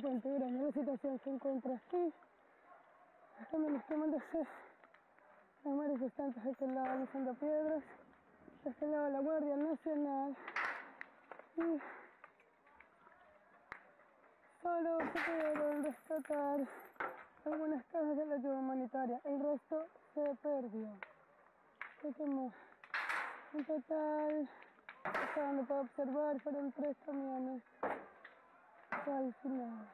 bastante grande la situación se encuentra aquí. También les queman de sed. Hay manifestantes de aquel lado lanzando piedras, de este lado la Guardia Nacional. Y solo se pudieron rescatar algunas cajas de la ayuda humanitaria, el resto se perdió. Se quemó. En total, hasta donde puedo observar, fueron 3 camiones calcinados.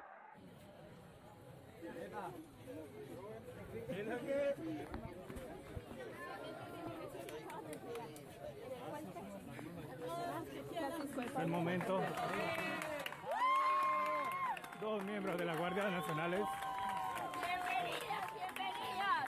El momento, 2 miembros de la Guardia Nacionales